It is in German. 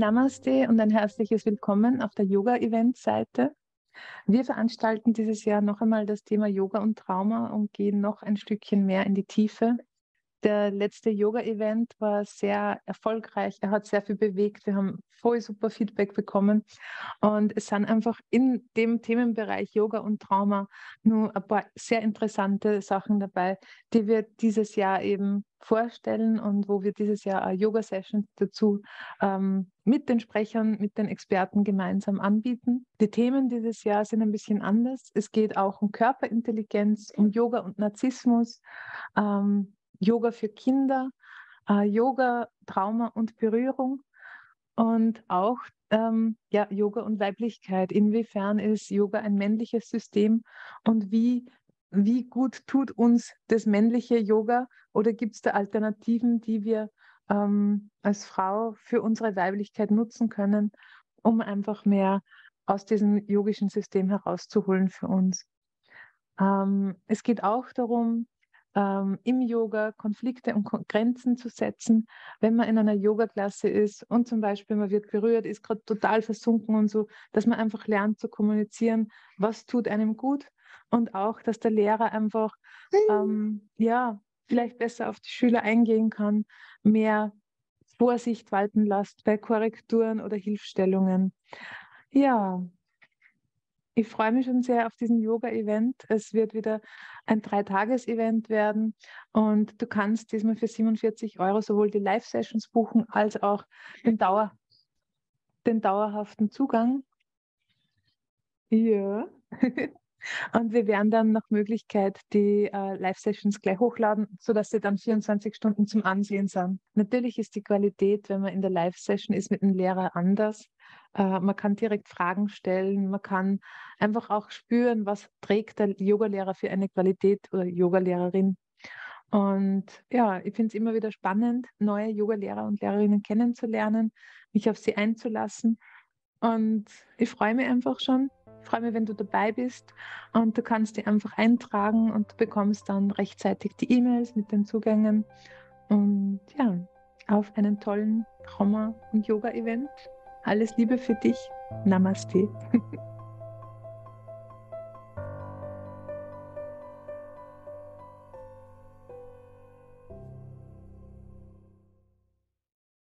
Namaste und ein herzliches Willkommen auf der Yoga-Event-Seite. Wir veranstalten dieses Jahr noch einmal das Thema Yoga und Trauma und gehen noch ein Stückchen mehr in die Tiefe. Der letzte Yoga-Event war sehr erfolgreich. Er hat sehr viel bewegt. Wir haben voll super Feedback bekommen. Und es sind einfach in dem Themenbereich Yoga und Trauma nur ein paar sehr interessante Sachen dabei, die wir dieses Jahr eben vorstellen und wo wir dieses Jahr eine Yoga-Session dazu mit den Sprechern, mit den Experten gemeinsam anbieten. Die Themen dieses Jahr sind ein bisschen anders. Es geht auch um Körperintelligenz, um Yoga und Narzissmus, Yoga für Kinder, Yoga, Trauma und Berührung und auch ja, Yoga und Weiblichkeit. Inwiefern ist Yoga ein männliches System und wie gut tut uns das männliche Yoga oder gibt es da Alternativen, die wir als Frau für unsere Weiblichkeit nutzen können, um einfach mehr aus diesem yogischen System herauszuholen für uns? Es geht auch darum, im Yoga Konflikte und Grenzen zu setzen, wenn man in einer Yoga-Klasse ist und zum Beispiel man wird berührt, ist gerade total versunken und so, dass man einfach lernt zu kommunizieren, was tut einem gut und auch, dass der Lehrer einfach ja, vielleicht besser auf die Schüler eingehen kann, mehr Vorsicht walten lässt bei Korrekturen oder Hilfestellungen. Ja, ich freue mich schon sehr auf diesen Yoga-Event. Es wird wieder ein 3-Tages-Event werden und du kannst diesmal für 47 € sowohl die Live-Sessions buchen als auch den, den dauerhaften Zugang. Ja. Und wir werden dann nach Möglichkeit die Live-Sessions gleich hochladen, sodass sie dann 24 Stunden zum Ansehen sind. Natürlich ist die Qualität, wenn man in der Live-Session ist, mit dem Lehrer anders. Man kann direkt Fragen stellen, man kann einfach auch spüren, was trägt der Yogalehrer für eine Qualität oder Yogalehrerin. Und ja, ich finde es immer wieder spannend, neue Yogalehrer und Lehrerinnen kennenzulernen, mich auf sie einzulassen. Und ich freue mich einfach schon. Ich freue mich, wenn du dabei bist und du kannst dich einfach eintragen und du bekommst dann rechtzeitig die E-Mails mit den Zugängen. Und ja, auf einen tollen Trauma- und Yoga-Event. Alles Liebe für dich. Namaste.